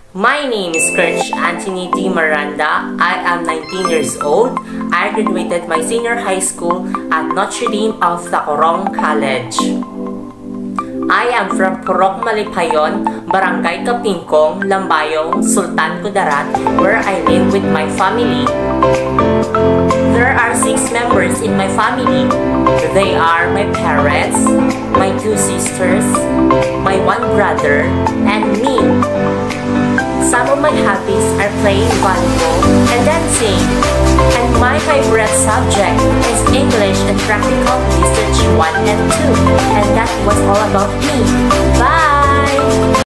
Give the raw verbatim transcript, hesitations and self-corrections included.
My name is Kirch Anthony D. Miranda. I am nineteen years old. I graduated my senior high school at Notre Dame of Tacorong College. I am from Purok Malipayon, Barangay Kapingkong, Lambayong, Sultan Kudarat, where I live with my family. There are six members in my family. They are my parents, my two sisters, my one brother, and me. Some of my hobbies are playing volleyball and dancing. And my favorite subject is English and Practical Research one and two. And that was all about me. Bye!